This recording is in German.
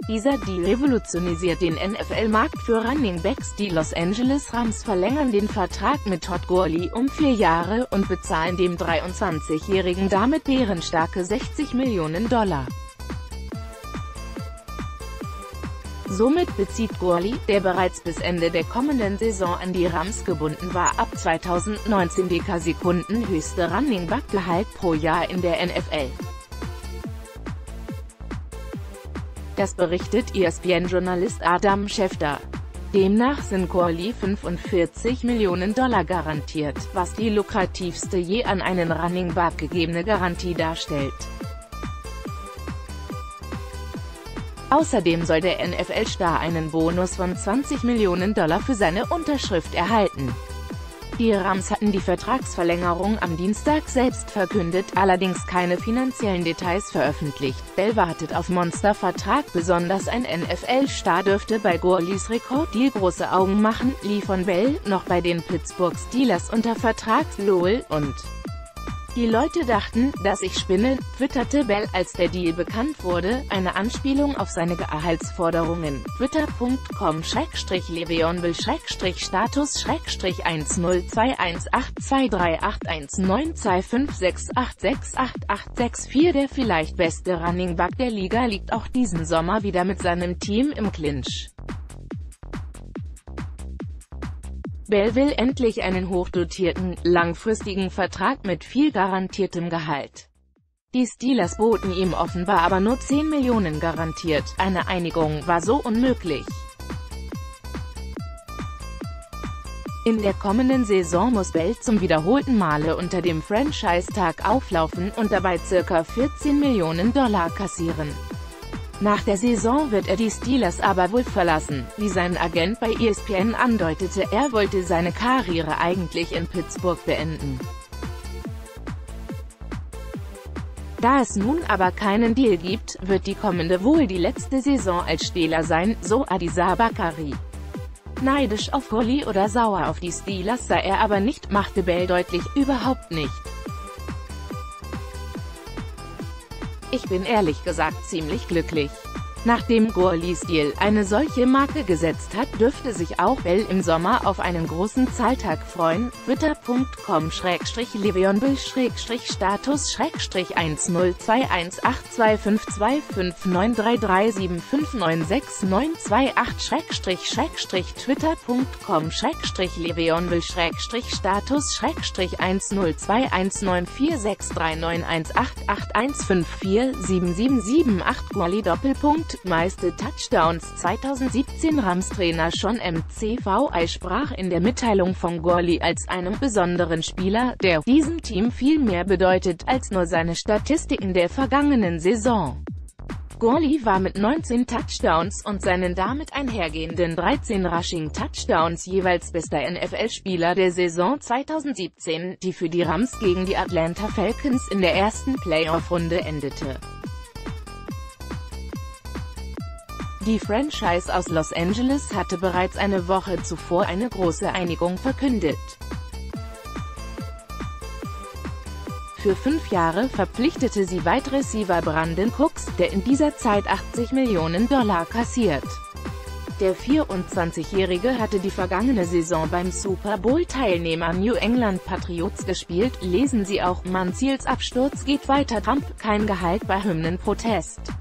Dieser Deal revolutionisiert den NFL-Markt für Running Backs. Die Los Angeles Rams verlängern den Vertrag mit Todd Gurley um 4 Jahre und bezahlen dem 23-Jährigen damit bärenstarke $60 Millionen. Somit bezieht Gurley, der bereits bis Ende der kommenden Saison an die Rams gebunden war, ab 2019 die sekundenhöchste Running-Back-Gehalt pro Jahr in der NFL. Das berichtet ESPN-Journalist Adam Schefter. Demnach sind Gurley $45 Millionen garantiert, was die lukrativste je an einen Running Back gegebene Garantie darstellt. Außerdem soll der NFL-Star einen Bonus von $20 Millionen für seine Unterschrift erhalten. Die Rams hatten die Vertragsverlängerung am Dienstag selbst verkündet, allerdings keine finanziellen Details veröffentlicht. Bell wartet auf Monstervertrag. Besonders ein NFL-Star dürfte bei Gurleys Rekorddeal große Augen machen, lief von Bell noch bei den Pittsburgh Steelers unter Vertrag. LOL und die Leute dachten, dass ich spinne, twitterte Bell, als der Deal bekannt wurde, eine Anspielung auf seine Gehaltsforderungen. Twitter.com/Leveon-Status/status21823819256868864. Der vielleicht beste Running Back der Liga liegt auch diesen Sommer wieder mit seinem Team im Clinch. Bell will endlich einen hochdotierten, langfristigen Vertrag mit viel garantiertem Gehalt. Die Steelers boten ihm offenbar aber nur 10 Millionen garantiert. Eine Einigung war so unmöglich. In der kommenden Saison muss Bell zum wiederholten Male unter dem Franchise-Tag auflaufen und dabei ca. $14 Millionen kassieren. Nach der Saison wird er die Steelers aber wohl verlassen, wie sein Agent bei ESPN andeutete. Er wollte seine Karriere eigentlich in Pittsburgh beenden. Da es nun aber keinen Deal gibt, wird die kommende wohl die letzte Saison als Steeler sein, so Adisa Bakari. Neidisch auf Gurley oder sauer auf die Steelers sei er aber nicht, machte Bell deutlich, überhaupt nicht. Ich bin ehrlich gesagt ziemlich glücklich. Nachdem Gurleys Deal eine solche Marke gesetzt hat, dürfte sich auch Bell im Sommer auf einen großen Zahltag freuen. Twitter.com/Leveon-Status/Twitter.com/Status/Status 21026946778 Meiste Touchdowns 2017. Rams-Trainer Sean McVay sprach in der Mitteilung von Gurley als einem besonderen Spieler, der diesem Team viel mehr bedeutet als nur seine Statistiken der vergangenen Saison. Gurley war mit 19 Touchdowns und seinen damit einhergehenden 13 Rushing-Touchdowns jeweils bester NFL-Spieler der Saison 2017, die für die Rams gegen die Atlanta Falcons in der ersten Playoff-Runde endete. Die Franchise aus Los Angeles hatte bereits eine Woche zuvor eine große Einigung verkündet. Für 5 Jahre verpflichtete sie Wide Receiver Brandon Cooks, der in dieser Zeit $80 Millionen kassiert. Der 24-Jährige hatte die vergangene Saison beim Super Bowl-Teilnehmer New England Patriots gespielt. Lesen Sie auch: Manziels Absturz geht weiter. Trump, kein Gehalt bei Hymnenprotest.